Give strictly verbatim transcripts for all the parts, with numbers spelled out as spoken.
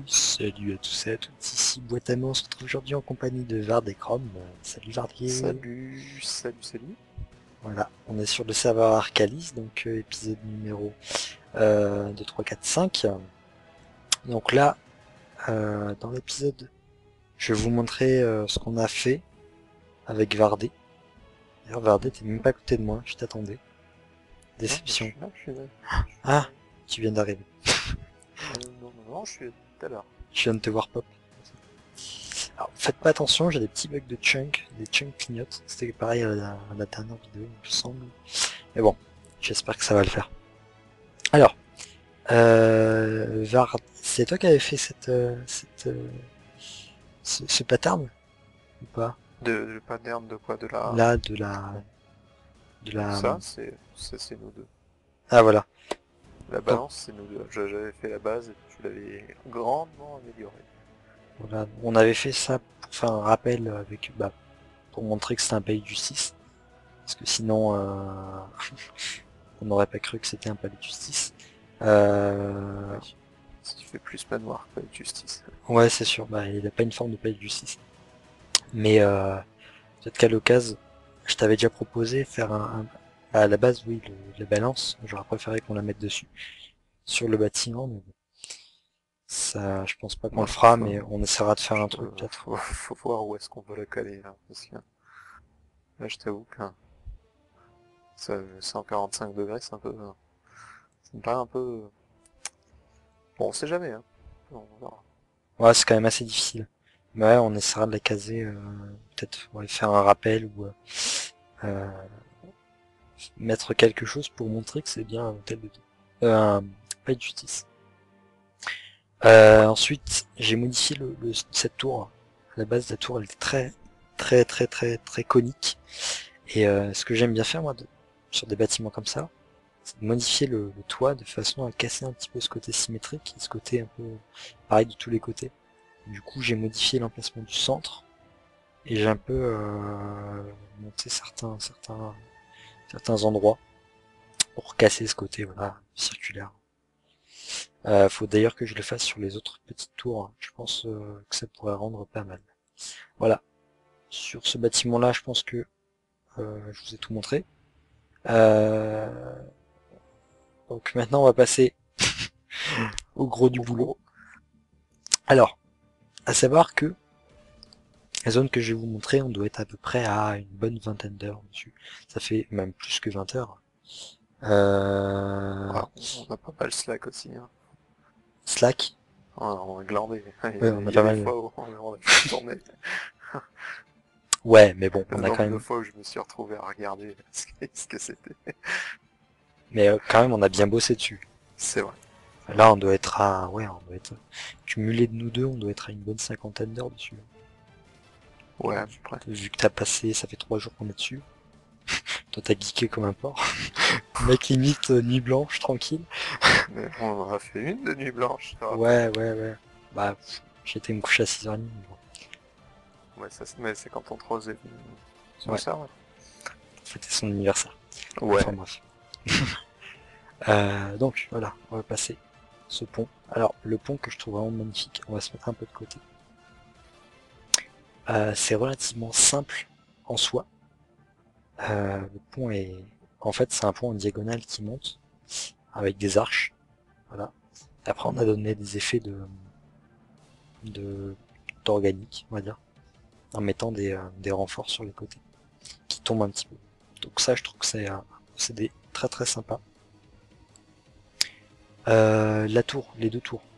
Salut à tous et à toutes, ici Boitamo, on se retrouve aujourd'hui en compagnie de Vard et Chrome. Euh, Salut Vardier. Salut, salut, salut. Voilà, on est sur le serveur Arcalis, donc euh, épisode numéro euh, deux, trois, quatre, cinq. Donc là, euh, dans l'épisode, je vais vous montrer euh, ce qu'on a fait avec Vardé. D'ailleurs, Vardé, t'es même pas à côté de moi, je t'attendais. Non, mais je Déception. suis là, je suis là. Je suis là. Ah, tu viens d'arriver. Euh, non, non, non, je suis tout à l'heure. Je viens de te voir pop. Alors, faites pas attention, j'ai des petits bugs de chunk, des chunks clignotent. C'était pareil à la, à la dernière vidéo, il me semble. Mais bon, j'espère que ça va le faire. Alors, euh, Var, c'est toi qui avais fait cette, euh, cette, euh, ce, ce pattern ou pas? De, le pattern de quoi? De la... Là, de la, de la. Ça, c'est c'est c'est nous deux. Ah voilà. La Donc balance, c'est nous deux. Je- J'avais fait la base et tu l'avais grandement améliorée. voilà, on avait fait ça pour faire un rappel avec, bah, pour montrer que c'était un palais de justice, parce que sinon, euh, on n'aurait pas cru que c'était un palais de justice. Euh, Oui. Si tu fais plus manoir que justice. ouais, c'est sûr. Bah, il n'a pas une forme de palais de justice. Mais euh, peut-être qu'à l'occasion, je t'avais déjà proposé faire un, un- à la base, oui, le- la balance. J'aurais préféré qu'on la mette dessus, sur le bâtiment, mais bon, ça, je pense pas qu'on le Moi, fera, faut, mais on essaiera de faire un truc faut, peut-être. faut, faut voir où est-ce qu'on peut la caler là. Parce que là, je t'avoue que ça, cent quarante-cinq degrés, c'est un peu. Ça me paraît un peu. Bon, on sait jamais, hein. On verra. Ouais, c'est quand même assez difficile. Mais ouais, on essaiera de la caser, euh, peut-être ouais, faire un rappel ou euh, euh, mettre quelque chose pour montrer que c'est bien un hôtel de ville. Euh, un palais de justice. Euh, ensuite, j'ai modifié le, le- cette tour. À la base, la tour, elle est très, très, très, très, très conique. Et euh, ce que j'aime bien faire, moi, de- sur des bâtiments comme ça, c'est de modifier le, le toit de façon à casser un petit peu ce côté symétrique et ce côté un peu pareil de tous les côtés. Du coup, j'ai modifié l'emplacement du centre et j'ai un peu euh, monté certains, certains, certains endroits pour casser ce côté voilà circulaire. Euh, faut d'ailleurs que je le fasse sur les autres petites tours, hein. Je pense euh, que ça pourrait rendre pas mal. Voilà. Sur ce bâtiment-là, je pense que euh, je vous ai tout montré. Euh, donc maintenant, on va passer au gros du Au boulot. gros. Alors, à savoir que la zone que je vais vous montrer, on doit être à peu près à une bonne vingtaine d'heures dessus. Ça fait même plus que vingt heures. Euh, Ouais, on a pas mal slack aussi, hein. Slack. Ouais, on a glandé. Il y a Ouais, on des, a il y a pas des mal. fois où on on a fait tourner. Ouais, mais bon, on Le a quand nombre de même. fois où je me suis retrouvé à regarder ce que ce que c'était. Mais euh, quand même, on a bien bossé dessus. C'est vrai. Là, on doit être à, ouais, on doit être cumulé de nous deux, on doit être à une bonne cinquantaine d'heures dessus. Ouais, à peu près. Vu que t'as passé, ça fait trois jours qu'on est dessus. Toi, t'as geeké comme un porc. Mec limite euh, nuit blanche, tranquille. Mais on en a fait une de nuit blanche, je te rappelle. Ouais, ouais, ouais. Bah, pff, j'ai été me coucher à six heures trente. Mais Ouais, ça, c'est- mais c'est quand on trop est venu bon. sur le Ouais, serveur. c'était son anniversaire. Enfin Ouais. bref. Euh, donc voilà, on va passer ce pont. Alors, le pont que je trouve vraiment magnifique, on va se mettre un peu de côté. Euh, c'est relativement simple en soi. Euh, le pont est... En fait, c'est un pont en diagonale qui monte, avec des arches. Voilà. Après, on a donné des effets de de d'organique, on va dire, en mettant des, euh, des renforts sur les côtés, qui tombent un petit peu. Donc ça, je trouve que c'est un procédé très très sympa. Euh, la tour, les deux tours.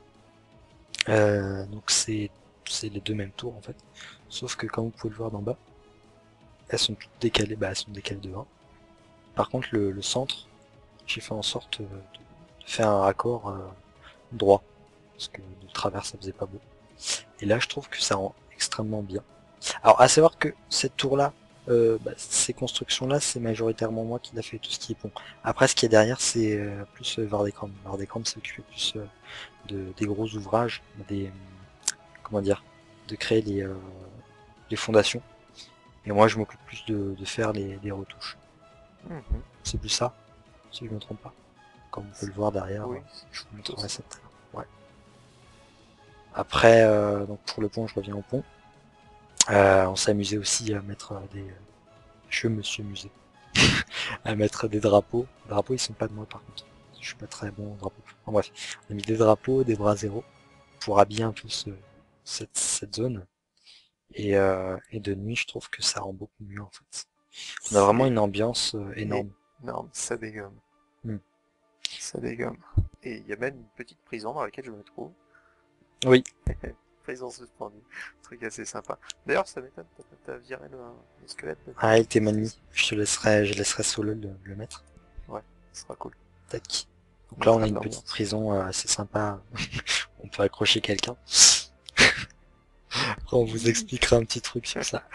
Euh, donc c'est c'est les deux mêmes tours en fait. Sauf que comme vous pouvez le voir d'en bas, elles sont toutes décalées, bah elles sont décalées de un. Par contre le, le centre, j'ai fait en sorte de, de faire un raccord euh, droit. Parce que de travers ça faisait pas beau. Et là je trouve que ça rend extrêmement bien. Alors à savoir que cette tour là, euh, bah, ces constructions là c'est majoritairement moi qui l'a fait, tout ce qui est pont. Après ce qui est derrière c'est euh, plus euh, Vardécom. Vardécom s'est occupé plus euh, de, des gros ouvrages, des comment dire, de créer les, euh, les fondations. Et moi, je m'occupe plus de, de faire les, les retouches. Mhm. C'est plus ça, si je me trompe pas. Comme on peut le voir derrière, Oui, je vous plutôt montrerai ça. ça tout à l'heure. Ouais. Après, euh, donc pour le pont, je reviens au pont. Euh, on s'amusait aussi à mettre euh, des... Je me suis amusé à mettre des drapeaux. Les drapeaux, ils sont pas de moi par contre. Je suis pas très bon au drapeau. En bref, on a mis des drapeaux, des bras zéro pour habiller un peu ce, cette, cette zone. Et, euh, et de nuit, je trouve que ça rend beaucoup mieux en fait. On a vraiment C'est une ambiance euh, énorme. énorme, ça dégomme. Hmm. Ça dégomme. Et il y a même une petite prison dans laquelle je me trouve. Oui. Prison suspendue. Truc assez sympa. D'ailleurs, ça m'étonne, t'as t'as viré le, le squelette de Ah, il prison. était Qu'est-ce mal que mis. c'est? Je te laisserai, je laisserai solo le, le mettre. Ouais, ce sera cool. Tac. Donc Ça là, on a mettra de une petite l'ambiance. prison euh, assez sympa. On peut accrocher quelqu'un. Après, on vous Oui. expliquera un petit truc sur ça.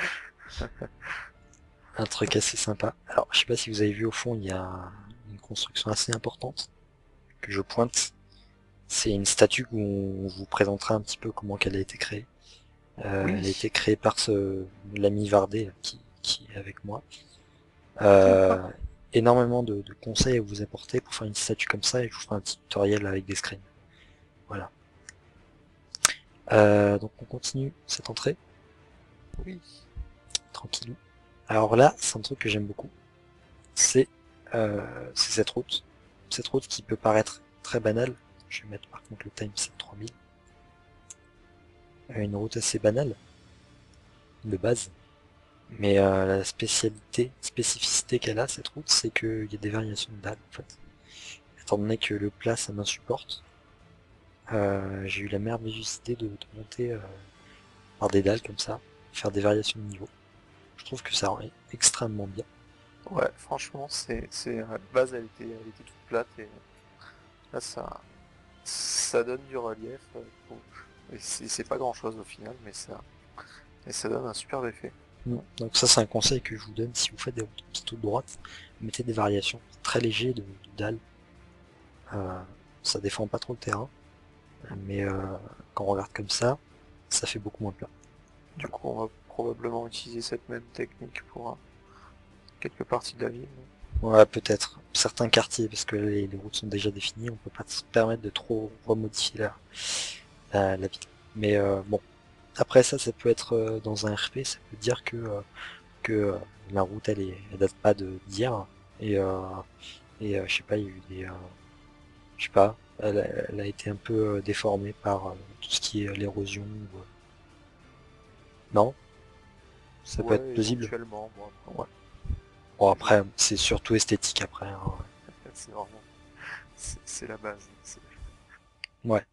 Un truc assez sympa. Alors, je sais pas si vous avez vu au fond, il y a une construction assez importante que je pointe. C'est une statue où on vous présentera un petit peu comment elle a été créée. Euh, elle a été Oui. créée par ce l'ami Vardet qui, qui est avec moi. Euh, D'accord. énormément de, de conseils à vous apporter pour faire une statue comme ça et je vous ferai un petit tutoriel avec des screens. Voilà. Euh, donc on continue cette entrée, Oui. tranquillou. Alors là, c'est un truc que j'aime beaucoup. C'est euh, c'est cette route. Cette route qui peut paraître très banale. Je vais mettre par contre le timeset trois mille. Euh, une route assez banale, de base. Mais euh, la spécialité, spécificité qu'elle a, cette route, c'est qu'il y a des variations de dalles, en fait. Étant donné que le plat, ça m'insupporte, euh, j'ai eu la merveilleuse idée de, de monter euh, par des dalles comme ça, faire des variations de niveau. Je trouve que ça rend extrêmement bien. Ouais, franchement, c'est, c'est, à la base, elle était, elle était toute plate et là, ça, ça donne du relief. euh, pour- et C'est c'est pas grand chose au final, mais ça, et ça donne un superbe effet. Mm. Donc ça, c'est un conseil que je vous donne si vous faites des routes qui toutes droites, mettez des variations très légères de, de dalles. Euh, ça défend pas trop le terrain, mais euh, quand on regarde comme ça, ça fait beaucoup moins plat. Du coup, on va probablement utiliser cette même technique pour euh, quelques parties de la ville. Ouais, peut-être. Certains quartiers, parce que les, les routes sont déjà définies, on peut pas se permettre de trop remodifier la, la, la ville. Mais euh, bon, après ça, ça peut être euh, dans un R P, ça peut dire que, euh, que euh, la route, elle, est, elle date pas de d'hier. Et, euh, et euh, je sais pas, il y a eu des... euh, je sais pas, elle, a elle a été un peu euh, déformée par euh, tout ce qui est euh, l'érosion. ou, euh, Non, ça peut être Ouais, plausible. éventuellement, bon après, Ouais. Bon c'est après, c'est surtout esthétique après, hein. c'est vraiment, c'est c'est la base. c'est- Ouais.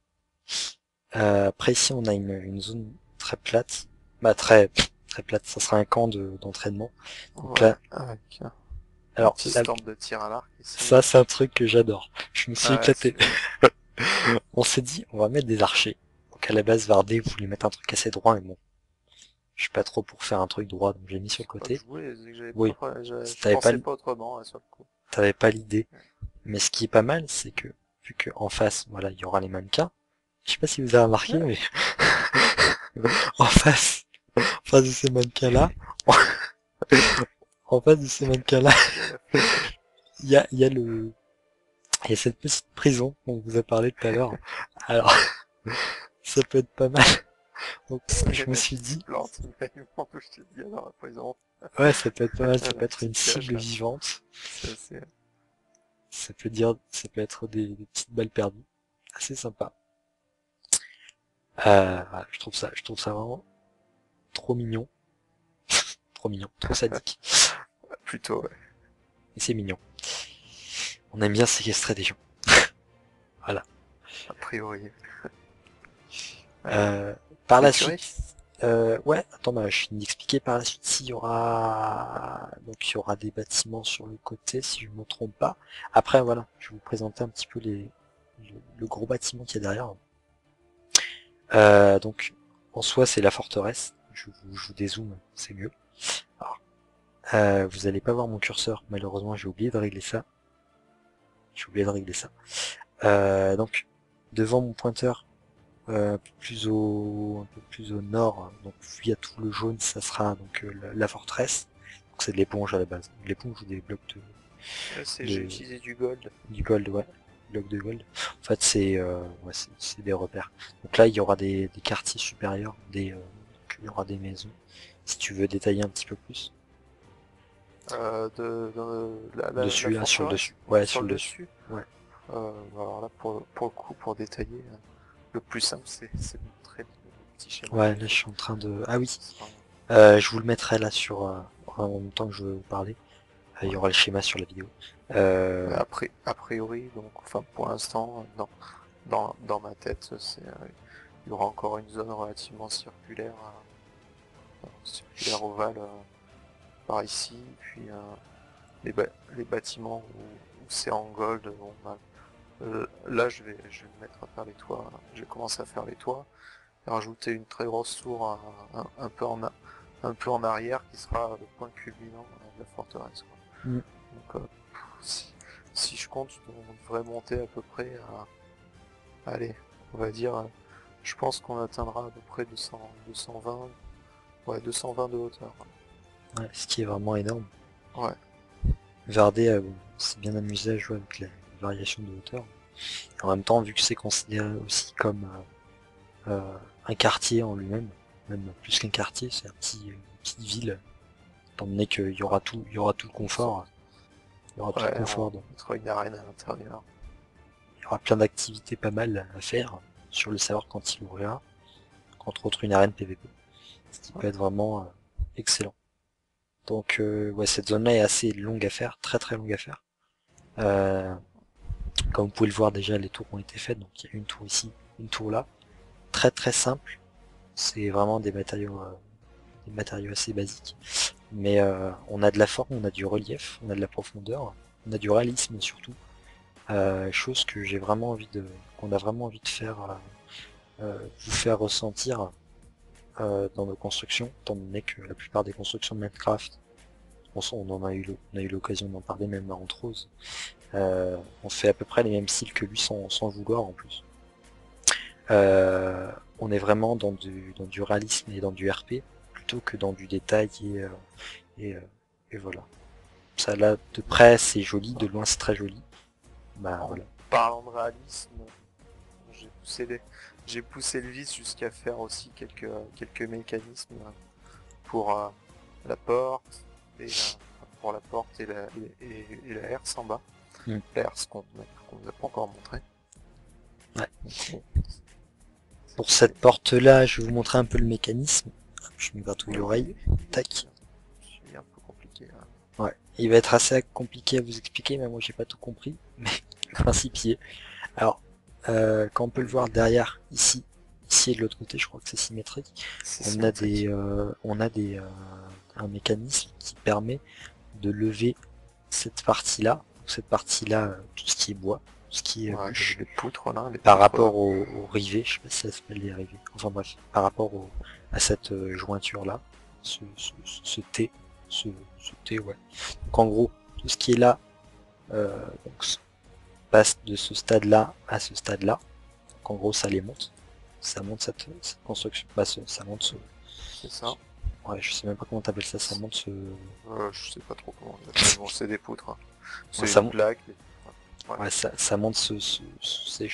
Euh, après ici on a une, une zone très plate. Bah très très plate, ça sera un camp de- d'entraînement. Donc Ouais, là, avec un, un alors petit là, stand de tir à l'arc ici. ça c'est un truc que j'adore. Je me suis Ah, éclaté. celui-là. On s'est dit on va mettre des archers. Donc à la base Vardé voulait mettre un truc assez droit, mais bon, je suis pas trop pour faire un truc droit, donc j'ai mis sur le Pas que côté. je voulais, c'est que j'avais Oui, pas, je, si je t'avais pas, pensais pas autrement, là, sur le coup. t'avais pas l'idée. Mais ce qui est pas mal, c'est que vu que en face, voilà, il y aura les mannequins. Je sais pas si vous avez remarqué, mais en face, en face de ces mannequins-là, en face de ces mannequins-là, Il y a la flèche. il y a, il y a le, il y a cette petite prison dont on vous a parlé tout à l'heure. Alors, ça peut être pas mal. Donc, Il y je a me la suis fille qui dit, plante, mais bon, je te dis, alors, après, ils ont ouais, ça peut être pas mal, ça peut la être une petite cage, cible là. vivante. C'est assez... Ça peut dire, ça peut être des, des petites balles perdues. Assez sympa. Euh, voilà, je trouve ça, je trouve ça vraiment trop mignon. Trop mignon, trop sadique. Plutôt, ouais. Et c'est mignon. On aime bien séquestrer des gens. Voilà. A priori. Euh, Euh, par la l'écurie? suite, euh, ouais, attends, bah, je finis d'expliquer. Par la suite, s'il y aura, donc il y aura des bâtiments sur le côté, si je ne me trompe pas. Après, voilà, je vais vous présenter un petit peu les, le, le gros bâtiment qu'il y a derrière. Euh, donc, en soi, c'est la forteresse. Je vous, je vous dézoome, c'est mieux. Alors, euh, vous allez pas voir mon curseur, malheureusement, j'ai oublié de régler ça. J'ai oublié de régler ça. Euh, donc, devant mon pointeur, euh, un peu plus au, un peu plus au nord, donc il y a tout le jaune, ça sera donc euh, la, la forteresse. Donc c'est de l'éponge à la base. L'éponge ou des blocs de, Là, c'est, j'ai de utilisé du gold. du gold, ouais. blocs de gold. En fait, c'est euh, ouais, c'est c'est des repères. Donc là, il y aura des, des quartiers supérieurs, des, euh, donc il y aura des maisons. Si tu veux détailler un petit peu plus. Euh, de, de la, la- la Dessus, là, sur le forteresse, dessus. Ouais, sur sur le le dessus. dessus. Ouais. Euh, alors là, pour, pour le coup, pour détailler, euh, le plus simple, c'est c'est de montrer le petit schéma que Ouais, j'ai là, je fait. suis en train de... Ah oui, Ce sera- euh, je vous le mettrai là sur... euh, en même temps que je vous parlais. Euh, il y ouais. aura le schéma sur la vidéo. Euh, Mais après, a priori, donc, enfin, pour l'instant, euh, dans, dans, dans ma tête, c'est, euh, il y aura encore une zone relativement circulaire, euh, circulaire ovale euh, par ici, puis euh, les, ba- les bâtiments où, où c'est en gold, bon, bah, euh, là, je vais, je vais me mettre à faire les toits. Je vais commencer à faire les toits et rajouter une très grosse tour un, un- un peu en, a- un peu en arrière qui sera le point culminant euh, de la forteresse, quoi. mm, Donc, euh, si, si je compte, on devrait monter à peu près à, allez, on va dire, euh, je pense qu'on atteindra à peu près deux cents, deux cent vingt, ouais, deux cent vingt de hauteur. ouais, ce qui est vraiment énorme. Ouais, Vardé euh, bon, s'est bien amusé à jouer avec les variations de hauteur. Et en même temps, vu que c'est considéré aussi comme euh, euh, un quartier en lui-même, même plus qu'un quartier, c'est un petit, une petite ville, étant donné qu'il y aura tout, il y aura tout le so- confort, il y aura tout le ouais, on confort, donc mettra une arène à l'intérieur. il y aura plein d'activités pas mal à faire sur le serveur quand il ouvrira, entre autres une arène P V P, ce qui Ouais, peut être vraiment euh, excellent. Donc euh, ouais, cette zone-là est assez longue à faire, très très longue à faire. Euh, Comme vous pouvez le voir déjà, les tours ont été faites, donc il y a une tour ici, une tour là. Très très simple, c'est vraiment des matériaux, euh, des matériaux assez basiques. Mais euh, on a de la forme, on a du relief, on a de la profondeur, on a du réalisme surtout. Euh, chose que j'ai vraiment envie de, qu'on a vraiment envie de faire, euh, euh, vous faire ressentir euh, dans nos constructions, étant donné que la plupart des constructions de Minecraft, on, on en a eu, l'o- on a eu l'occasion d'en parler même à Montrose, euh, on fait à peu près les mêmes styles que lui sans, sans le vouloir en plus. Euh, on est vraiment dans du, dans du réalisme et dans du R P plutôt que dans du détail et, euh, et, euh, et voilà. Ça là de près c'est joli, de loin c'est très joli. Bah en voilà. parlant de réalisme, j'ai poussé les, j'ai poussé le vice jusqu'à faire aussi quelques, quelques mécanismes pour euh, la porte et euh, pour la porte et la, et, et- et la herse en bas. Mm. La herse qu'on qu'on nous a pas encore montré. Ouais. Donc, bon, Pour c'est- cette porte là, je vais vous montrer un peu le mécanisme. Je me gratouille oui, l'oreille. oui, Tac. c'est un peu compliqué, hein. Ouais. Il va être assez compliqué à vous expliquer, mais moi j'ai pas tout compris. Mais le principe y est. Alors, euh, quand on peut le voir derrière, ici, ici et de l'autre côté, je crois que c'est symétrique. C'est On a des, symétrique. euh, on a des, euh, un mécanisme qui permet de lever cette partie-là, cette partie-là, euh, tout ce qui est bois, tout ce qui est Ouais, les, bûche, les poutres là, les par poutres. rapport au, au rivet, je sais pas si ça s'appelle les rivets, enfin bref, par rapport au, à cette euh, jointure-là, ce, ce, ce T, ce, ce T, ouais. Donc en gros, tout ce qui est là, euh, donc, passe de ce stade-là à ce stade-là. Donc en gros, ça les monte, ça monte cette, cette construction, bah, ce- ça monte ce, C'est ça. ce- ouais, je sais même pas comment t'appelles ça, ça monte ce, Euh, je sais pas trop comment on appelle. Bon, c'est des poutres, hein. ouais, C'est ça une monte, plaque. des- Ouais. ouais, ça, ça monte ce, ce, ce,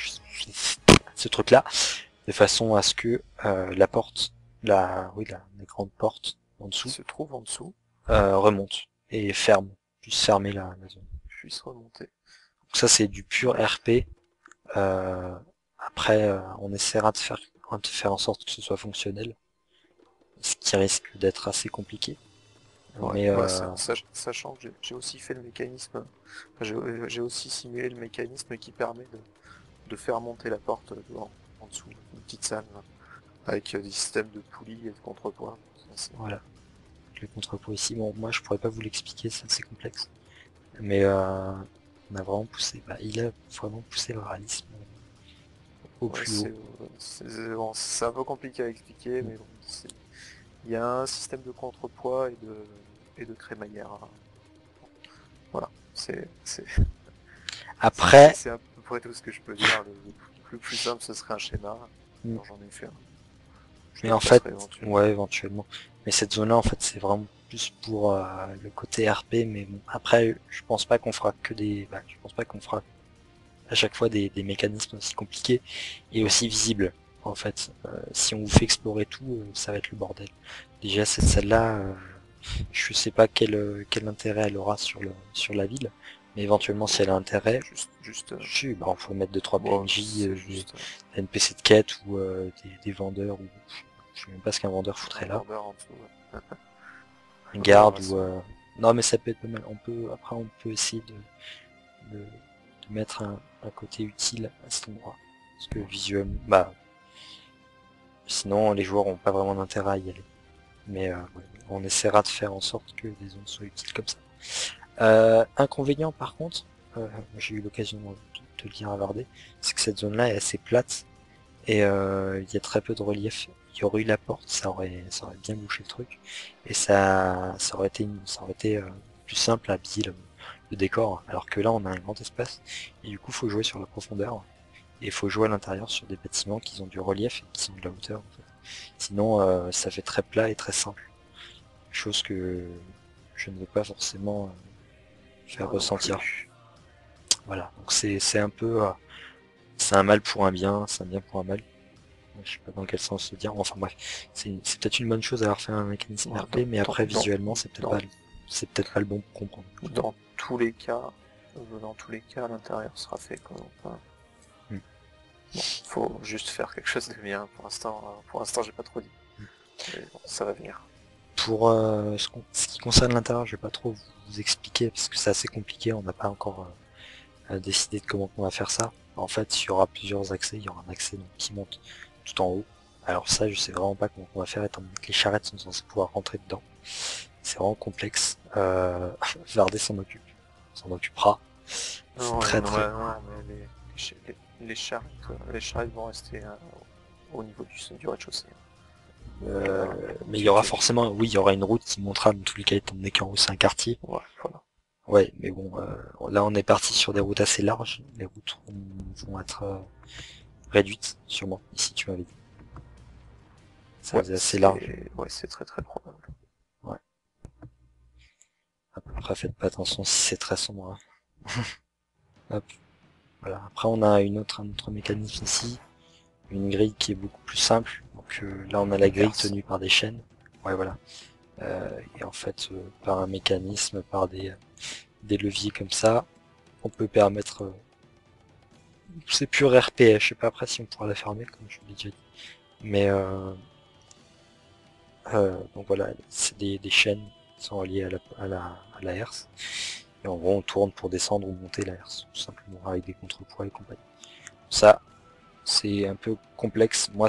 ce truc-là, de façon à ce que euh, la porte, la, oui, la, la grande porte en Qui dessous se trouve en dessous euh, remonte et ferme, puisse fermer la, la zone. puisse remonter. Donc ça c'est du pur R P. Euh, après, euh, on essaiera de faire, de faire en sorte que ce soit fonctionnel, ce qui risque d'être assez compliqué. Ouais, Mais bah, euh, sa- sach- sachant que j'ai j'ai aussi fait le mécanisme, enfin, j'ai euh, j'ai aussi simulé le mécanisme qui permet de, de faire monter la porte euh, en, en dessous, une petite salle, là, avec euh, des systèmes de poulies et de contrepoids. Ça, c'est- voilà, le contrepoids ici, bon, moi je pourrais pas vous l'expliquer, c'est assez complexe. Mais euh, on a vraiment poussé, bah, il a vraiment poussé le réalisme au ouais, plus haut. c'est euh, c'est- bon, c'est un peu compliqué à expliquer, mais bon, c'est- il y a un système de contrepoids et de, et de crémaillère, hein. Voilà, c'est c'est- c'est- c'est- Après, c'est à peu près tout ce que je peux dire. Le, le plus simple, ce serait un schéma. Alors j'en ai fait un. Je mais te le en fait, passerai éventuellement. ouais, éventuellement. Mais cette zone-là, en fait, c'est vraiment plus pour euh, le côté R P. Mais bon, après, je pense pas qu'on fera que des, bah, je pense pas qu'on fera à chaque fois des, des mécanismes aussi compliqués et aussi visibles. En fait, euh, si on vous fait explorer tout, euh, ça va être le bordel. Déjà cette salle-là, euh, je sais pas quel, euh, quel intérêt elle aura sur, le, sur la ville, mais éventuellement si elle a intérêt, Juste, juste, euh, je sais, bah, on faut mettre deux trois bon, P N J, c'est euh, des juste euh, N P C de quête ou euh, des, des vendeurs, ou je sais même pas ce qu'un vendeur foutrait un là, vendeur en dessous. Ouais. une Ouais, garde ouais, ou... ça- Euh... Non mais ça peut être pas mal, on peut, après on peut essayer de, de, de mettre un, un côté utile à cet endroit, parce que visuellement, bah sinon les joueurs ont pas vraiment d'intérêt à y aller. Mais euh, ouais, on essaiera de faire en sorte que des zones soient utiles comme ça. Euh, inconvénient par contre, euh, j'ai eu l'occasion de te le dire à Vardé, c'est que cette zone-là est assez plate et euh, il y a très peu de relief. Il y aurait eu la porte, ça aurait, ça aurait bien bouché le truc et ça, ça aurait été, ça aurait été euh, plus simple à habiller le, le décor. Alors que là, on a un grand espace et du coup, faut jouer sur la profondeur et il faut jouer à l'intérieur sur des bâtiments qui ont du relief et qui ont de la hauteur. En fait. Sinon, euh, ça fait très plat et très simple, chose que je ne veux pas forcément euh, faire non, non ressentir. plus. Voilà, donc c'est c'est un peu, euh, c'est un mal pour un bien, c'est un bien pour un mal. Je sais pas dans quel sens se dire. Enfin bref, c'est c'est peut-être une bonne chose d'avoir fait un mécanisme Ouais, R P, dans, mais dans, après dans, visuellement c'est peut-être dans, pas c'est peut-être pas le bon pour comprendre. dans tous les cas, euh, dans tous les cas, l'intérieur sera fait quoi. Enfin, Hmm. bon, faut juste faire quelque chose de bien. Pour l'instant, euh, pour l'instant, j'ai pas trop dit. Hmm. Mais bon, ça va venir. Pour euh, ce, ce, qui concerne l'intérieur, je vais pas trop vous expliquer parce que c'est assez compliqué. On n'a pas encore euh, décidé de comment on va faire ça. En fait, il y aura plusieurs accès. Il y aura un accès donc, qui monte tout en haut. Alors ça, je sais vraiment pas comment on va faire étant donné que les charrettes sont censées pouvoir rentrer dedans. C'est vraiment complexe. Euh, Vardé s'en occupe, s'en occupera. C'est Non, ouais, très non, très... ouais, non, mais les, les, les, les charrettes, euh, les charrettes vont rester euh, au niveau du, du rez-de-chaussée. Euh, Euh, mais il y tu, aura tu, tu- forcément, oui, il y aura une route qui montera dans tous les cas étant donné qu'en haut c'est un quartier. Ouais, voilà. Ouais, mais bon, euh, là on est parti sur des routes assez larges. Les routes vont être euh, réduites, sûrement, ici tu m'avais dit. Ça Ouais, faisait assez large. c'est ouais, c'est très très probable. Ouais. Après, faites pas attention si c'est très sombre. Hein. Hop, voilà. Après, on a une autre, un autre mécanisme ici. Une grille qui est beaucoup plus simple. Donc euh, là, on a la grille Herse. tenue par des chaînes. Ouais, voilà. Euh, et en fait, euh, par un mécanisme, par des, des leviers comme ça, on peut permettre... Euh, c'est pur R P S, je sais pas après si on pourra la fermer, comme je l'ai déjà dit. Mais euh, euh, donc voilà, c'est des, des chaînes qui sont reliées à la, à la, à la herse. Et en gros, on tourne pour descendre ou monter la herse, tout simplement, avec des contrepoids et compagnie. Ça, c'est un peu complexe. Moi,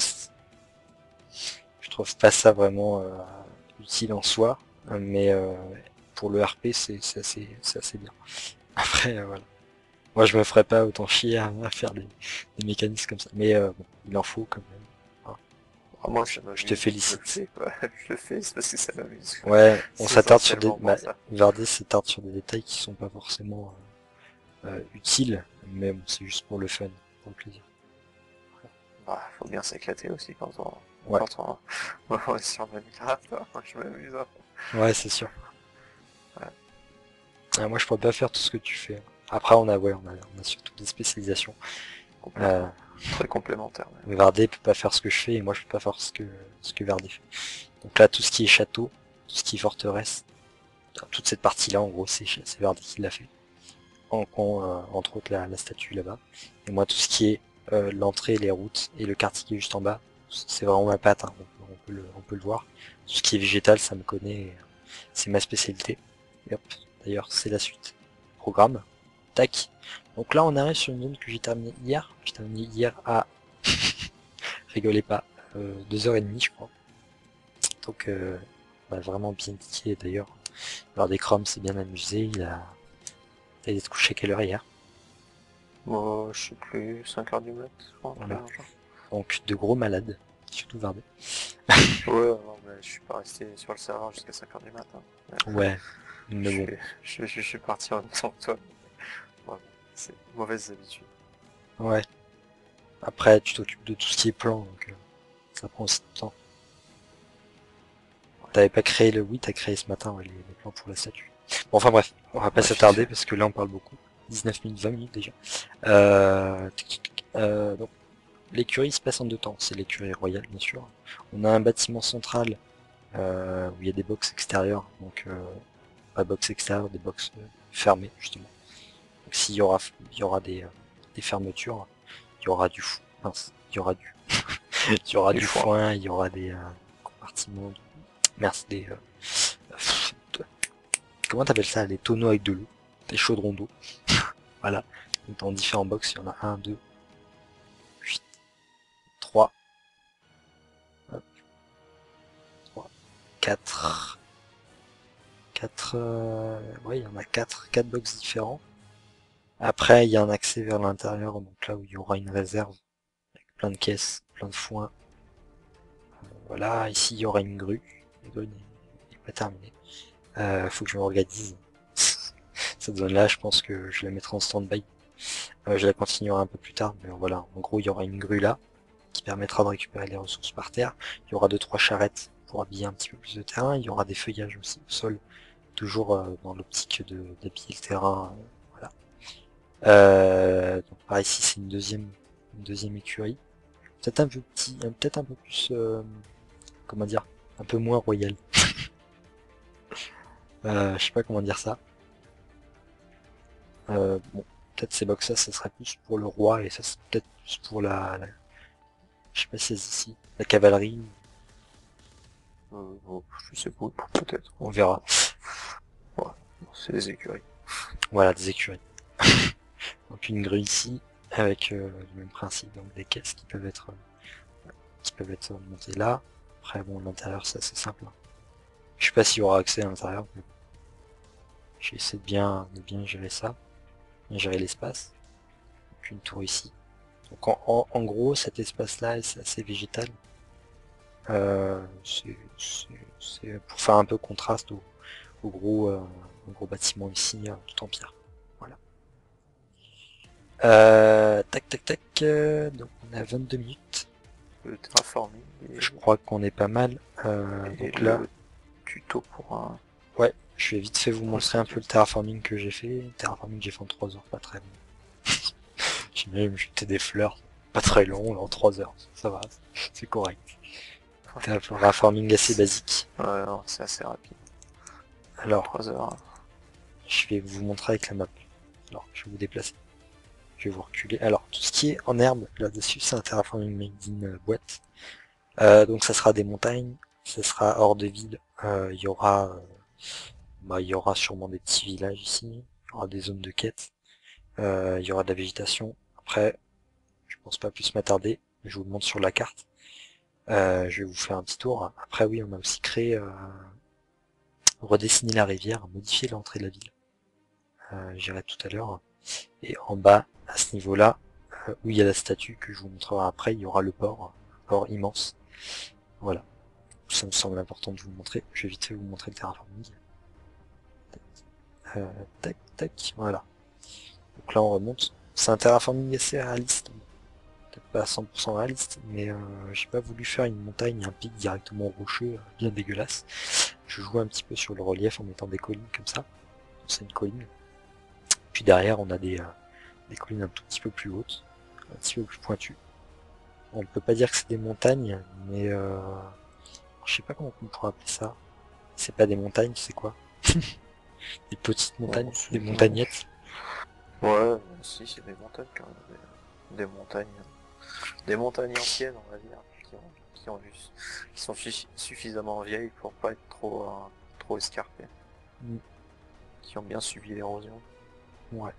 je trouve pas ça vraiment euh, utile en soi, mais euh, pour le R P, c'est assez, assez bien. Après, euh, voilà. Moi, je me ferais pas autant chier à, à faire des, des mécanismes comme ça. Mais euh, bon, il en faut quand même. Hein. Ah, moi, ça Je te m'amuse, je le félicite. fais, quoi. Je le fais, c'est parce que ça m'amuse, quoi. Ouais, on C'est s'attarde sur des... essentiellement pour Bah, ça. Vardé s'attarde sur des détails qui sont pas forcément euh, euh, utiles, mais bon, c'est juste pour le fun, pour le plaisir. Bah, faut bien s'éclater aussi quand on, Ouais, quand on, on est sur Minecraft, hein. Moi, je m'amuse, hein. ouais, c'est sûr. Ouais, Ah, moi, je pourrais pas faire tout ce que tu fais. Après, on a, ouais, on a, on a surtout des spécialisations. Euh, complètement. Très complémentaire, même. Vardé peut pas faire ce que je fais et moi, je peux pas faire ce que ce que Vardé fait. Donc là, tout ce qui est château, tout ce qui est forteresse, toute cette partie-là, en gros, c'est c'est Vardé qui l'a fait. En, en, euh, entre autres, la, la statue là-bas. Et moi, tout ce qui est euh, l'entrée, les routes et le quartier qui est juste en bas, c'est vraiment ma patte. Hein. On, on peut le, on peut le voir. Tout ce qui est végétal, ça me connaît. C'est ma spécialité. Et hop, d'ailleurs, c'est la suite. Programme. Tac. Donc là, on arrive sur une zone que j'ai terminée hier. J'ai terminé hier à, rigolez pas, euh, deux heures trente, je crois. Donc, euh, on a vraiment bien piqué. D'ailleurs, lors des Chrome, c'est bien amusé. Il a, il a été couché quelle heure hier? Moi, je sais plus, cinq heures du mat, je crois, un truc Voilà. dans le genre. Donc, de gros malades. Surtout Vardé. Ouais, non, mais je suis pas resté sur le serveur jusqu'à cinq heures du matin. Ouais. Je Mais bon. suis, je, je suis parti en même temps que toi. Ouais, c'est mauvaise habitude. Ouais. Après, tu t'occupes de tout ce qui est plan, donc euh, ça prend aussi du temps. T'avais pas créé le... Oui, t'as créé ce matin ouais, les, les plans pour la statue. Bon, enfin bref, on va pas Ouais, s'attarder je- parce que là on parle beaucoup. dix-neuf minutes, vingt minutes déjà. Euh, tic, tic, tic. Euh, donc, l'écurie se passe en deux temps. C'est l'écurie royale, bien sûr. On a un bâtiment central euh, où il y a des box extérieures. Donc, euh, pas box extérieures, des box euh, fermées, justement. Donc, s'il y aura, il y aura des, euh, des fermetures, il y aura du fou. Mince, il y aura du, il y aura Du du foin. foin, il y aura des euh, compartiments. Merci, des. Euh, comment t'appelles ça? Les tonneaux avec de l'eau, des chaudrons d'eau. Voilà. Donc, dans différents box, il y en a un, deux, huit, trois, trois, quatre, quatre. Euh, ouais, il y en a quatre, quatre box différents. Après, il y a un accès vers l'intérieur, donc là où il y aura une réserve avec plein de caisses, plein de foin. Voilà, ici il y aura une grue. La grue n'est pas terminée. Euh, faut que je m'organise. Cette zone-là, je pense que je la mettrai en stand-by. Euh, je la continuerai un peu plus tard, mais voilà. En gros, il y aura une grue là, qui permettra de récupérer les ressources par terre. Il y aura deux trois charrettes pour habiller un petit peu plus de terrain. Il y aura des feuillages aussi au sol, toujours euh, dans l'optique de d'habiller le terrain. Euh, voilà. Euh, donc par ici, c'est une deuxième, une deuxième écurie. Peut-être un peu petit, peut-être un peu plus, euh, comment dire, un peu moins royal. Euh, je sais pas comment dire ça. Euh, bon, peut-être ces box-là, ça serait plus pour le roi et ça c'est peut-être plus pour la, la- je sais pas si c'est ici, la cavalerie. Euh, bon, je sais pas, peut-être. On verra. Ouais, c'est des écuries. Voilà, des écuries. Donc une grue ici avec euh, le même principe, donc des caisses qui peuvent être qui peuvent être montées là. Après bon, l'intérieur c'est assez simple. Je sais pas s'il y aura accès à l'intérieur, mais j'ai essayé de bien de bien gérer ça, bien gérer l'espace. Donc une tour ici. Donc en, en- en gros cet espace là c'est assez végétal. Euh, c'est c'est- c'est pour faire un peu contraste au, au gros euh, au gros bâtiment ici euh, tout en pierre. Voilà. Euh, tac tac tac. euh, donc on a vingt-deux minutes. Le terraforming et, Je crois qu'on est pas mal. Euh, et donc là, le tuto pour un ouais, je vais vite fait vous montrer un peu le procédure. terraforming que j'ai fait. Le terraforming que j'ai fait en trois heures, pas très long. J'ai même jeté des fleurs, pas très long, en trois heures. Ça va, c'est correct. Terraforming assez basique. Ouais, non, c'est assez rapide. Alors, trois heures. je vais vous montrer avec la map. Alors, je vais vous déplacer. Je vais vous reculer. Alors, tout ce qui est en herbe, là-dessus, c'est un terraforming made in euh, boîte. Euh, donc ça sera des montagnes, ça sera hors de ville. Euh, Il y aura, euh, bah, il y aura sûrement des petits villages ici. Il y aura des zones de quête. Euh, il y aura de la végétation. Après, je pense pas plus m'attarder. Je vous le montre sur la carte. Euh, je vais vous faire un petit tour. Après, oui, on a aussi créé, euh, redessiner la rivière, modifier l'entrée de la ville. Euh, J'irai tout à l'heure. Et en bas, à ce niveau-là, euh, où il y a la statue que je vous montrerai après, il y aura le port, un port immense. Voilà. Ça me semble important de vous le montrer. Je vais vite fait vous montrer le terraforming. Euh, tac, tac, voilà. Donc là on remonte. C'est un terraforming assez réaliste. Peut-être pas à cent pour cent réaliste, mais euh, j'ai pas voulu faire une montagne, un pic directement rocheux, euh, bien dégueulasse. Je joue un petit peu sur le relief en mettant des collines comme ça. C'est une colline. Puis derrière on a des, euh, des collines un tout petit peu plus hautes, un petit peu plus pointues. On ne peut pas dire que c'est des montagnes, mais euh, je sais pas comment on pourrait appeler ça. C'est pas des montagnes, c'est quoi? Des petites Bon, montagnes, des c'est- non. montagnettes. Ouais, si, c'est des montagnes quand même. Des, des montagnes. Des montagnes anciennes, on va dire, qui ont, qui ont vu, qui sont suffi- suffisamment vieilles pour pas être trop, euh, trop escarpées, Mm, qui ont bien subi l'érosion. ouais.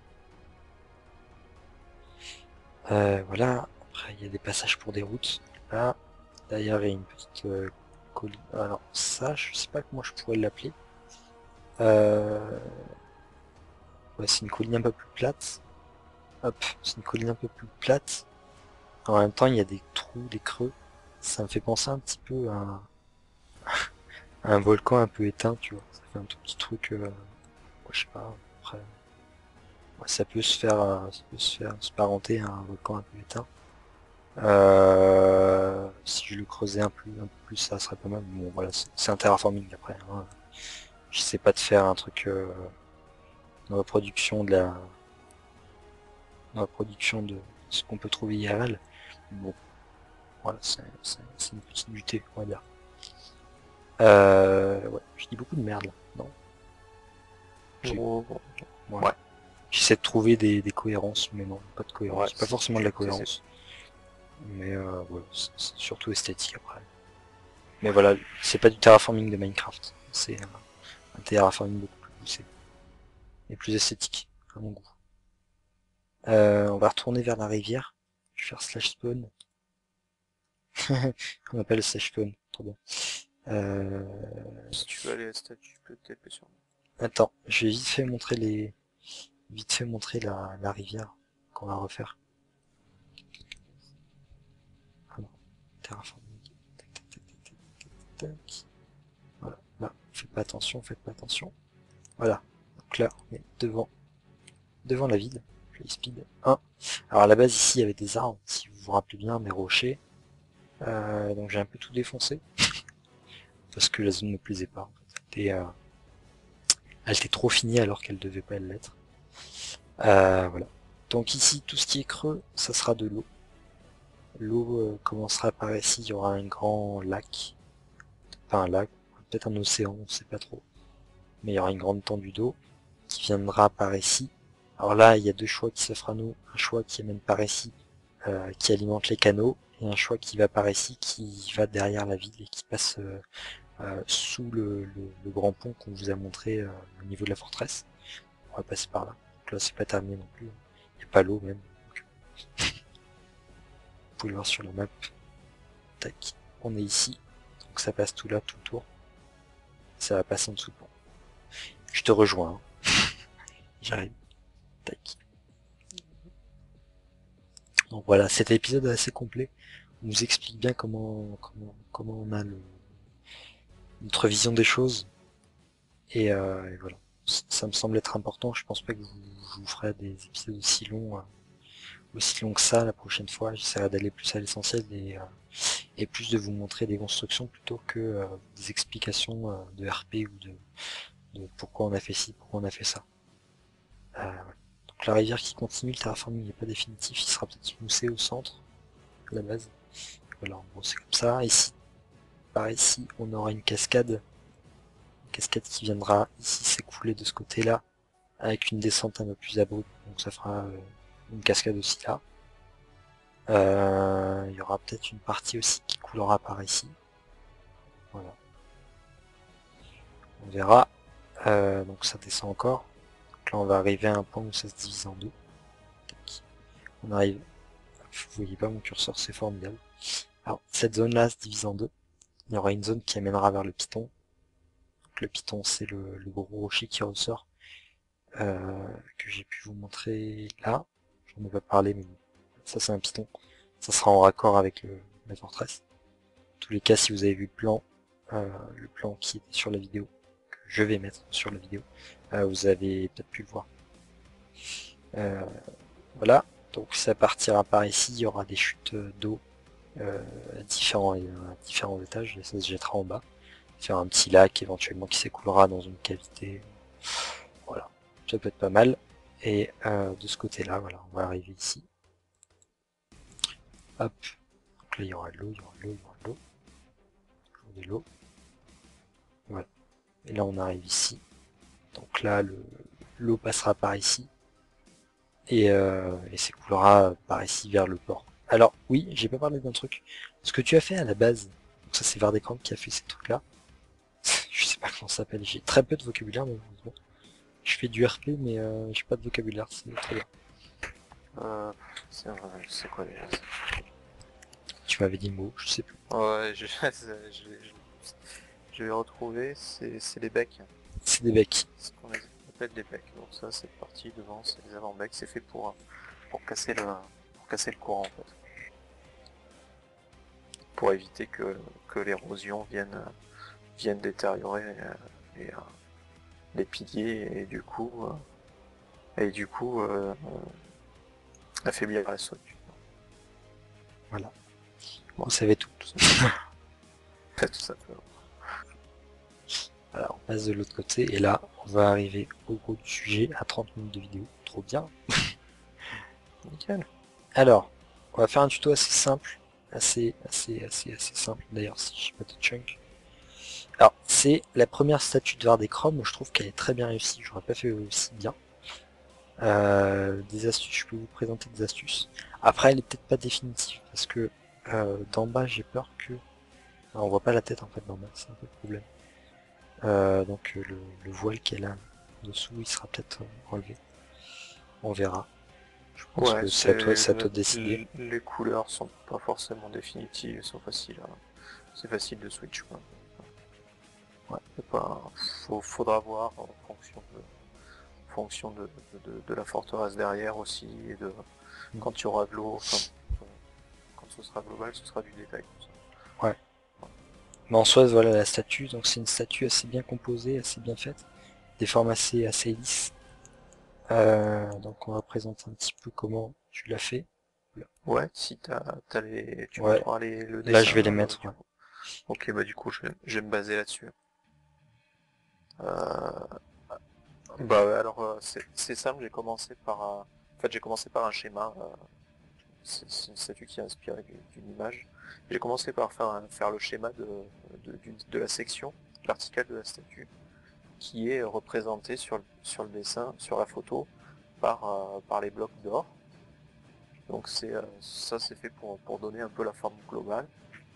Euh, voilà. Après, il y a des passages pour des routes. Là, d'ailleurs, il y a une petite euh, colline. Alors, ça, je sais pas comment je pourrais l'appeler. Euh, ouais, c'est une colline un peu plus plate. Hop, c'est une colline un peu plus plate. En même temps, il y a des trous, des creux. Ça me fait penser un petit peu à un, à un volcan un peu éteint, tu vois. Ça fait un tout petit truc, euh, ouais, je sais pas. Après, ouais, ça peut se faire, euh, ça peut se faire se parenter à un volcan un peu éteint. Euh, si je le creusais un peu, un peu plus, ça serait pas mal. Bon, voilà, c'est c'est un terraforming après, hein. Je sais pas de faire un truc, euh, une reproduction de la, dans la production de ce qu'on peut trouver I R L. Bon, voilà, c'est une petite butée, on va dire. Euh, ouais, je dis beaucoup de merde là, non? Oh, Ouais. ouais. J'essaie de trouver des, des cohérences, mais non, pas de cohérence. Ouais, c'est pas forcément de la c'est- cohérence. Mais euh, ouais, c'est c'est surtout esthétique après. Mais voilà, c'est pas du terraforming de Minecraft. C'est un, un terraforming beaucoup plus poussé. Et plus esthétique, à mon goût. Euh, on va retourner vers la rivière. Je vais faire slash spawn. On appelle slash spawn, trop bien. Euh... Si tu veux aller à stade, tu peux taper sur moi. Attends, je vais vite fait montrer les, vite fait montrer la, la rivière qu'on va refaire. Ah non, terraforming. Tac, tac, tac, tac, tac, tac, tac. Voilà, là, faites pas attention, faites pas attention. Voilà, donc là, on est devant, devant la ville. Je vais speed un. Alors à la base ici il y avait des arbres, si vous vous rappelez bien, mes rochers. Euh, donc j'ai un peu tout défoncé parce que la zone ne me plaisait pas. Et, euh, elle était trop finie alors qu'elle devait pas l'être. Euh, voilà. Donc ici tout ce qui est creux, ça sera de l'eau. L'eau euh, commencera par ici, il y aura un grand lac, pas un lac, peut-être un océan, on sait pas trop. Mais il y aura une grande tendue d'eau qui viendra par ici. Alors là, il y a deux choix qui s'offrent à nous. Un choix qui amène par ici, euh, qui alimente les canaux, et un choix qui va par ici, qui va derrière la ville et qui passe euh, euh, sous le, le, le grand pont qu'on vous a montré euh, au niveau de la forteresse. On va passer par là. Donc là, c'est pas terminé non plus. Il n'y a pas l'eau même. Donc, vous pouvez le voir sur la map. Tac. On est ici. Donc ça passe tout là, tout le tour. Ça va passer en dessous le pont. Je te rejoins. Hein. J'arrive. Tac. Donc voilà, cet épisode est assez complet. On nous explique bien comment, comment, comment on a le, notre vision des choses. Et, euh, et voilà. Ça me semble être important. Je pense pas que vous, je vous ferai des épisodes aussi longs, euh, aussi longs que ça la prochaine fois. J'essaierai d'aller plus à l'essentiel et, euh, et plus de vous montrer des constructions plutôt que euh, des explications euh, de R P ou de, de pourquoi on a fait ci, pourquoi on a fait ça. Euh, ouais. Donc la rivière qui continue, le terraforming n'est pas définitif, il sera peut-être smoothé au centre, à la base. Voilà, en gros c'est comme ça. Ici, par ici, on aura une cascade, une cascade qui viendra ici s'écouler de ce côté-là, avec une descente un peu plus abrupte, donc ça fera euh, une cascade aussi là. Euh, il y aura peut-être une partie aussi qui coulera par ici. Voilà. On verra. Euh, donc ça descend encore. Donc là on va arriver à un point où ça se divise en deux. Tac. On arrive. Vous voyez pas mon curseur, c'est formidable. Alors cette zone là se divise en deux. Il y aura une zone qui amènera vers le piton. Donc le piton c'est le, le gros rocher qui ressort. Euh, que j'ai pu vous montrer là. J'en ai pas parlé mais bon. Ça c'est un piton. Ça sera en raccord avec le, la forteresse. En tous les cas si vous avez vu le plan, euh, le plan qui était sur la vidéo, que je vais mettre sur la vidéo, euh, vous avez peut-être pu le voir. Euh, voilà, donc ça partira par ici, il y aura des chutes d'eau euh, à, différents, à différents étages, et ça se jettera en bas. Faire un petit lac éventuellement qui s'écoulera dans une cavité. Voilà, ça peut être pas mal. Et euh, de ce côté-là, voilà, on va arriver ici. Hop, donc là il y aura de l'eau, il y aura de l'eau, il y aura de l'eau. Toujours de l'eau. Voilà. Et là on arrive ici. Donc là l'eau passera par ici. Et, euh, et s'écoulera par ici vers le port. Alors oui, j'ai pas parlé d'un truc. Ce que tu as fait à la base, donc ça c'est Vardecran qui a fait ces trucs là. Je sais pas comment ça s'appelle, j'ai très peu de vocabulaire malheureusement. Je fais du R P mais euh, j'ai pas de vocabulaire, c'est très bien. Euh, c'est euh, c'est quoi déjà? Tu m'avais dit le mot, je sais plus. Ouais, je, je, je, je vais retrouver, c'est les becs. C'est des becs. C'est ce qu'on appelle des becs. Donc ça, cette partie devant, c'est les avant-becs, c'est fait pour, pour, casser le, pour casser le courant en fait. Pour éviter que, que l'érosion vienne, vienne détériorer les, les, les piliers et du coup, euh, et du coup euh, affaiblir la structure. Voilà. Bon, vous savez tout. Tout ça. Tout simplement. Voilà, on passe de l'autre côté et là, on va arriver au gros du sujet à trente minutes de vidéo. Trop bien. Nickel. Alors, on va faire un tuto assez simple, assez, assez, assez, assez simple. D'ailleurs, si je sais pas de chunk. Alors, c'est la première statue de Vardéchrome. Je trouve qu'elle est très bien réussie. J'aurais pas fait aussi bien. Euh, des astuces, je peux vous présenter des astuces. Après, elle est peut-être pas définitive parce que euh, d'en bas, j'ai peur que ah, on voit pas la tête en fait d'en bas. C'est un peu le problème. Euh, donc euh, le, le voile qu'elle a dessous, il sera peut-être euh, enlevé. On verra. Je pense Ouais, que c'est à toi, c'est c'est à toi de décider. le- les couleurs sont pas forcément définitives, elles sont faciles à- c'est facile de switch quoi. Ouais. C'est pas, faut- faudra voir en fonction de, en fonction de, de- de la forteresse derrière aussi et de Mm. quand il y aura de l'eau, enfin, euh, quand ce sera global, ce sera du détail comme ça. Ouais. Mais en soi, voilà la statue. Donc c'est une statue assez bien composée, assez bien faite. Des formes assez, assez lisses. Euh, donc on va présenter un petit peu comment tu l'as fait. Ouais, si t'as, t'as les, tu Ouais, montreras les, le là je vais dessin, les euh, mettre. du Ouais. coup. Ok, bah du coup, je vais, je vais me baser là-dessus. Euh, bah ouais, alors euh, c'est c'est simple, j'ai commencé par un, en fait j'ai commencé par un schéma. euh, c'est c'est une statue qui est inspirée du- d'une image. J'ai commencé par faire, un- faire le schéma de, de, d'une- de la section verticale de la statue, qui est représentée sur le, sur le dessin, sur la photo, par, euh, par les blocs d'or. Donc c'est euh, ça c'est fait pour, pour donner un peu la forme globale.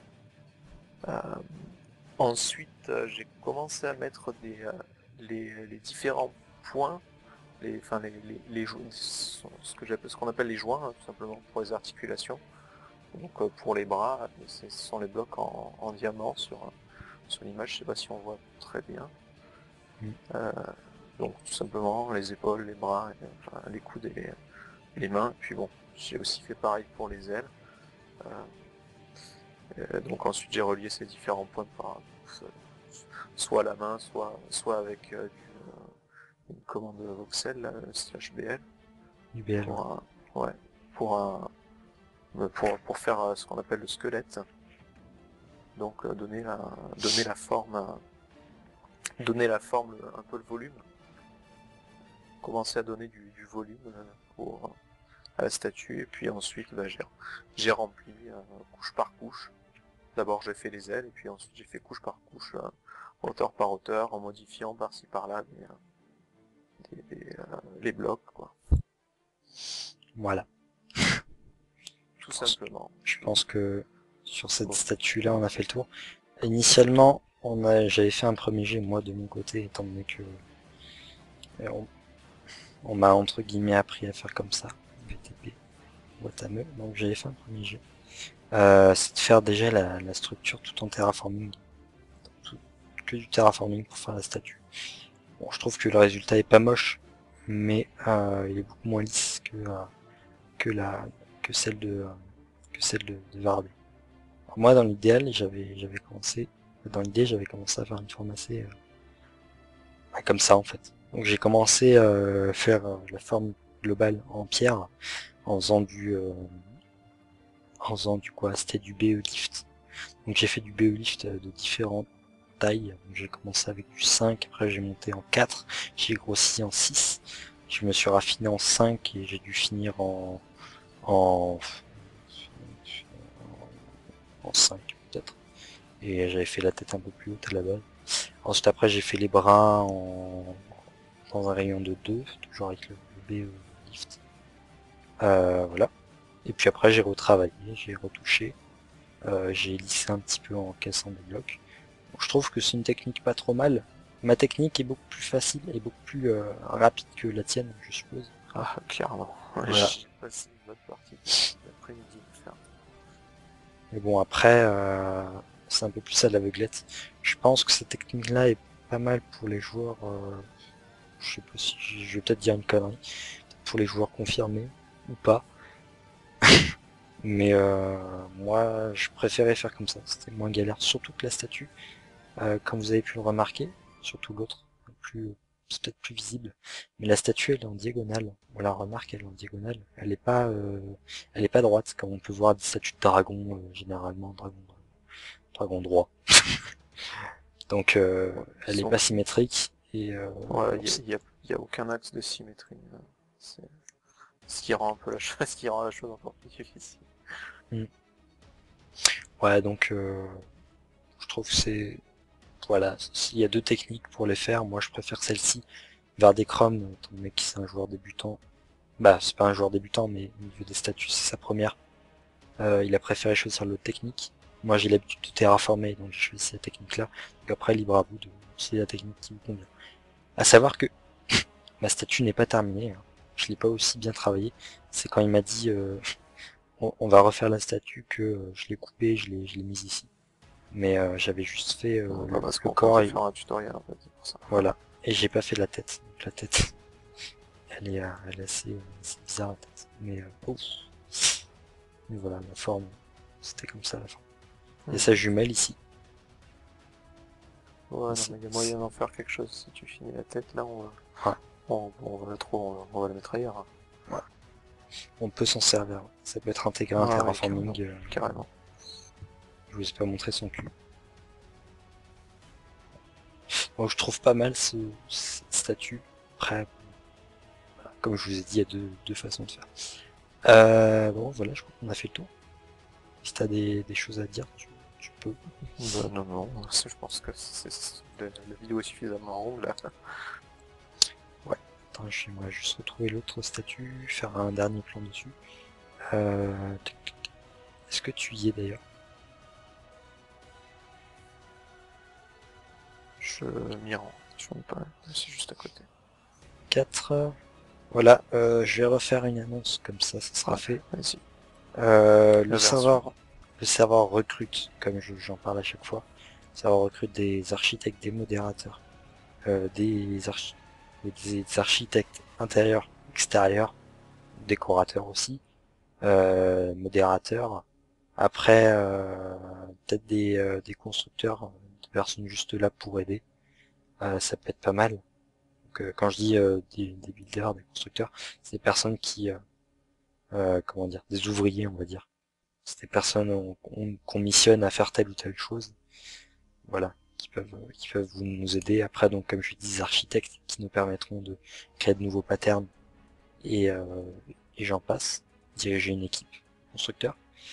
Euh, ensuite, euh, j'ai commencé à mettre des, euh, les, les différents points, les, enfin les, les, les jo- ce que j'appelle, ce qu'on appelle les joints, hein, tout simplement pour les articulations. Donc euh, pour les bras, ce sont les blocs en, en diamant sur, sur l'image, je sais pas si on voit très bien. Mm. Euh, donc tout simplement les épaules, les bras, et, enfin, les coudes et les, les mains. Et puis bon, j'ai aussi fait pareil pour les ailes. Euh, euh, donc ensuite j'ai relié ces différents points par soit à la main, soit, soit avec euh, du, euh, une commande voxel euh, slash B L Du B L. Ouais. pour un, ouais, pour un, pour, pour faire euh, ce qu'on appelle le squelette. Donc euh, donner la, donner la forme, euh, donner la forme, un peu le volume, commencer à donner du, du volume euh, au, à la statue, et puis ensuite bah, j'ai, j'ai rempli euh, couche par couche. D'abord j'ai fait les ailes, et puis ensuite j'ai fait couche par couche, euh, hauteur par hauteur, en modifiant par-ci par-là des, des- des, euh, les blocs, quoi. Voilà. Tout Je pense, simplement. je Puis, pense que sur cette bon, statue là, on a fait le tour. Initialement, on a, j'avais fait un premier jet moi de mon côté, étant donné que euh, on, on m'a entre guillemets appris à faire comme ça, V T P, boîte à meux, donc j'avais fait un premier jet. Euh, c'est de faire déjà la, la structure tout en terraforming, tout- que du terraforming pour faire la statue. Bon, je trouve que le résultat est pas moche, mais euh, il est beaucoup moins lisse que euh, que la que celle de euh, que celle de, de Vardé. Alors moi, dans l'idéal, j'avais j'avais commencé dans l'idée, j'avais commencé à faire une forme assez euh, bah, comme ça en fait. Donc j'ai commencé à euh, faire euh, la forme globale en pierre en faisant du euh, en faisant du quoi, c'était du B E lift. Donc j'ai fait du B E lift euh, de différentes tailles. J'ai commencé avec du cinq, après j'ai monté en quatre, j'ai grossi en six, je me suis raffiné en cinq et j'ai dû finir en en en cinq peut-être. Et j'avais fait la tête un peu plus haute à la base. Ensuite après j'ai fait les bras en dans un rayon de deux, toujours avec le, le B E lift. Euh, voilà. Et puis après j'ai retravaillé, j'ai retouché, euh, j'ai lissé un petit peu en cassant des blocs. Donc, je trouve que c'est une technique pas trop mal. Ma technique est beaucoup plus facile et beaucoup plus euh, rapide que la tienne, je suppose. ah, clairement. Ouais, Voilà. j'ai passé une bonne partie de l'après-midi à le faire. Mais bon après, euh, c'est un peu plus à l'aveuglette. Je pense que cette technique-là est pas mal pour les joueurs. Euh, je sais pas si je vais peut-être dire une connerie. Pour les joueurs confirmés ou pas. Mais euh, moi, je préférais faire comme ça. C'était moins galère, surtout que la statue. Euh, comme vous avez pu le remarquer, surtout l'autre, plus, c'est peut-être plus visible, mais la statue elle est en diagonale. On la remarque, elle est en diagonale. Elle est pas, euh, elle est pas droite comme on peut voir des statues de dragon euh, généralement, dragon, dragon droit. Donc euh, Ouais, elle est sont, pas symétrique et euh, ouais, bon, il y a, y a- y a aucun axe de symétrie. Hein. C'est Ce qui rend un peu la chose, ce qui rend la chose encore plus difficile. Mm. Ouais, donc euh, je trouve que c'est... Voilà, s'il y a deux techniques pour les faire, moi je préfère celle-ci. Verdecrom, ton mec qui c'est un joueur débutant, bah c'est pas un joueur débutant, mais au niveau des statuts c'est sa première. Euh, il a préféré choisir l'autre technique. Moi j'ai l'habitude de terraformer, donc j'ai choisi cette technique-là. Donc après, libre à vous de utiliser la technique qui vous convient. À savoir que ma statue n'est pas terminée, hein. Je l'ai pas aussi bien travaillé. C'est quand il m'a dit euh, on, on va refaire la statue que euh, je l'ai coupée, je l'ai je l'ai mise ici. Mais euh, j'avais juste fait euh, Euh, bah le, parce le qu'on corps comptait et faire un tutoriel en fait, c'est pour ça. voilà. Et j'ai pas fait la tête. Donc la tête, elle est, euh, elle est assez, euh, assez bizarre la tête. Mais, euh, ouf. Mais voilà, la forme, c'était comme ça la forme. Il y a Hmm. sa jumelle ici. Ouais, non, C'est- mais il y a c'est- moyen d'en faire quelque chose. Si tu finis la tête, là, on va, Ouais, on, on va la trouver, on va, on va la mettre ailleurs, hein. ouais. On peut s'en servir. Ça peut être intégré à un Ah ouais, carrément, terraforming. Euh, carrément. je vous ai pas montré son cul. Bon, je trouve pas mal ce, cette statue. Après, voilà, comme je vous ai dit, il y a deux, deux façons de faire. Euh, bon, voilà, je crois qu'on a fait le tour. Si t'as des, des choses à dire, tu, tu peux. Bah non, non, je pense que c'est, c'est- la, la vidéo est suffisamment longue, là. Ouais. Attends, j'aimerais juste retrouver l'autre statue, faire un dernier plan dessus. Euh, Est-ce que tu y es d'ailleurs? Je m'y rends. Je ne pas, c'est juste à côté. quatre. Voilà, euh, je vais refaire une annonce comme ça, ça sera Ouais, fait. vas-y. Euh, le La version. serveur, le serveur recrute, comme je- j'en parle à chaque fois, le serveur recrute des architectes, des modérateurs, euh, des, archi- des architectes intérieurs, extérieurs, décorateurs aussi, euh, modérateurs. Après, euh, peut-être des, euh, des constructeurs, euh, des personnes juste là pour aider. Euh, ça peut être pas mal. Donc, euh, quand je dis euh, des, des builders, des constructeurs, c'est des personnes qui, euh, euh, comment dire, des ouvriers, on va dire. C'est des personnes qu'on qu'on- qu'on missionne à faire telle ou telle chose, voilà, qui peuvent, euh, qui peuvent vous- nous aider. Après, donc, comme je dis, des architectes qui nous permettront de créer de nouveaux patterns et, euh, et j'en passe, diriger une équipe constructeur.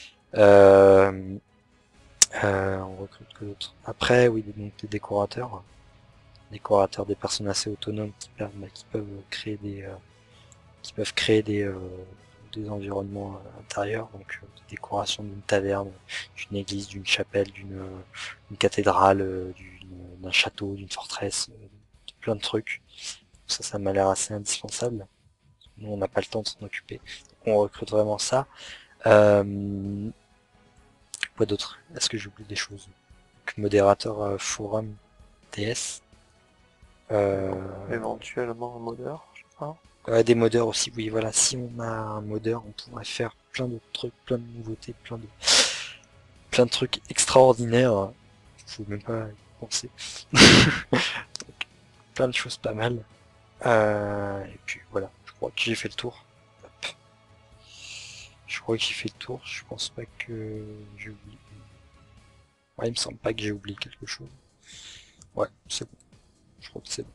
Euh, euh, on recrute que d'autres. Après, oui, donc des décorateurs, décorateurs, des personnes assez autonomes qui, per- bah, qui peuvent créer des, euh, qui peuvent créer des, euh, des environnements euh, intérieurs, donc euh, des décorations d'une taverne, d'une église, d'une chapelle, d'une euh, d'une cathédrale, euh, d'une- d'un château, d'une forteresse, euh, de plein de trucs. Ça, ça m'a l'air assez indispensable. Nous, on n'a pas le temps de s'en occuper. Donc, on recrute vraiment ça. Euh, quoi d'autre? Est-ce que j'oublie des choses? Donc, modérateur euh, forum T S. Évent- Euh, Éventuellement un modeur, je sais pas. Ouais, des modeurs aussi, oui, voilà. Si on a un modeur, on pourrait faire plein d'autres trucs, plein de nouveautés, plein de, plein de trucs extraordinaires. Faut même pas y penser. Plein de choses pas mal. Euh, et puis voilà, je crois que j'ai fait le tour. Hop. Je crois que j'ai fait le tour. Je pense pas que j'ai oublié. Ouais, il me semble pas que j'ai oublié quelque chose. Ouais, c'est bon. Je crois que c'est bon.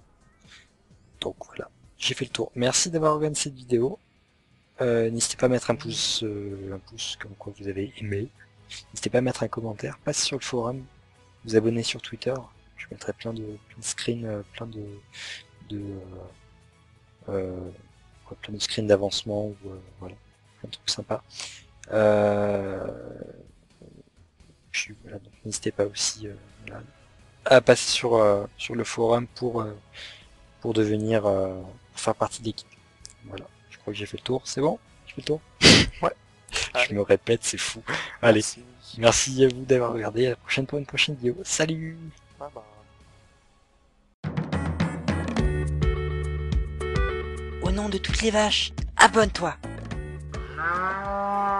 Donc voilà, j'ai fait le tour. Merci d'avoir regardé cette vidéo. Euh, N'hésitez pas à mettre un pouce, euh, un pouce comme quoi vous avez aimé. N'hésitez pas à mettre un commentaire, passez sur le forum, vous abonner sur Twitter. Je mettrai plein de, plein de screens, euh, plein de, de euh, euh, ouais, plein de screens d'avancement ou euh, voilà, plein de trucs sympas. Euh, puis voilà, donc n'hésitez pas aussi euh, voilà, à passer sur euh, sur le forum pour euh, pour devenir euh, pour faire partie de l'équipe. Voilà, je crois que j'ai fait le tour. C'est bon? J'ai fait le tour? Ouais. Je Allez, me répète, c'est fou. Allez, merci. merci à vous d'avoir regardé. À la prochaine pour une prochaine vidéo. Salut! Bye bye. Au nom de toutes les vaches, abonne-toi.